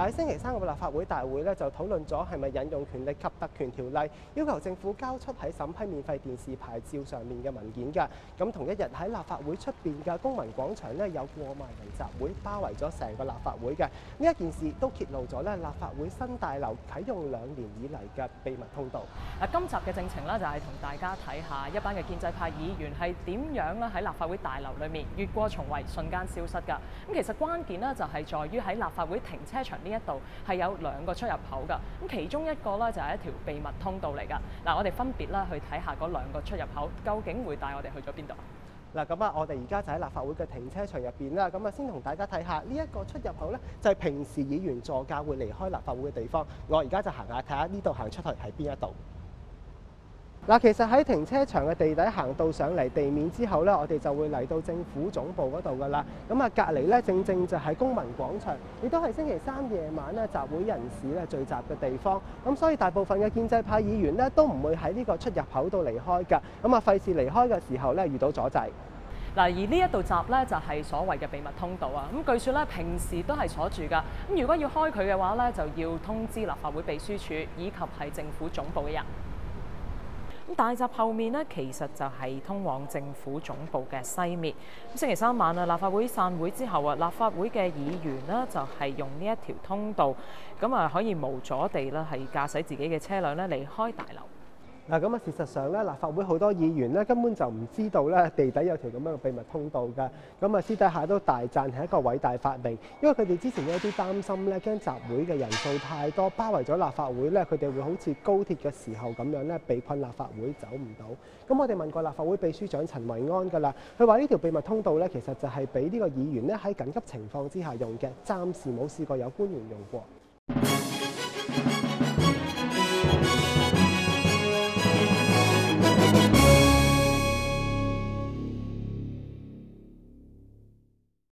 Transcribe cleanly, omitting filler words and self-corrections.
喺星期三嘅立法會大會咧，就討論咗係咪引用權力及特權條例，要求政府交出喺審批免費電視牌照上面嘅文件㗎。咁同一日喺立法會出邊嘅公民廣場咧，有過萬人集會包圍咗成個立法會嘅。呢一件事都揭露咗咧立法會新大樓啟用2年以嚟嘅秘密通道。 今集嘅正情咧就係同大家睇下一班嘅建制派議員係點樣咧喺立法會大樓裏面越過重圍，瞬間消失㗎。咁其實關鍵咧就係在於喺立法會停車場呢一度係有2個出入口㗎。咁其中一個咧就係一條秘密通道嚟㗎。嗱，我哋分別咧去睇下嗰2個出入口究竟會帶我哋去咗邊度。 嗱，咁我哋而家就喺立法會嘅停車場入邊啦。咁先同大家睇下呢一個出入口咧，就係平時議員座駕會離開立法會嘅地方。我而家就行下睇下呢度行出去喺邊一度。嗱，其實喺停車場嘅地底行到上嚟地面之後咧，我哋就會嚟到政府總部嗰度噶啦。咁隔離咧正正就係公民廣場，亦都係星期三夜晚咧集會人士咧聚集嘅地方。咁所以大部分嘅建制派議員咧都唔會喺呢個出入口度離開㗎。費事離開嘅時候咧遇到阻滯。 嗱，而呢一度閘咧就係所謂嘅秘密通道啊。咁據說咧平時都係鎖住㗎。咁如果要開佢嘅話咧，就要通知立法會秘書處以及係政府總部嘅人。咁大閘後面咧，其實就係通往政府總部嘅西面。咁星期三晚啊，立法會散會之後啊，立法會嘅議員呢，就係用呢一條通道，可以無阻地咧係駕駛自己嘅車輛咧離開大樓。 嗱，事實上咧，立法會好多議員咧根本就唔知道咧地底有條咁樣嘅秘密通道㗎。私底下都大讚係一個偉大發明，因為佢哋之前有啲擔心咧，驚集會嘅人數太多，包圍咗立法會咧，佢哋會好似高鐵嘅時候咁樣咧，被困立法會走唔到。咁我哋問過立法會秘書長陳維安㗎啦，佢話呢條秘密通道咧，其實就係俾呢個議員咧喺緊急情況之下用嘅，暫時冇試過有官員用過。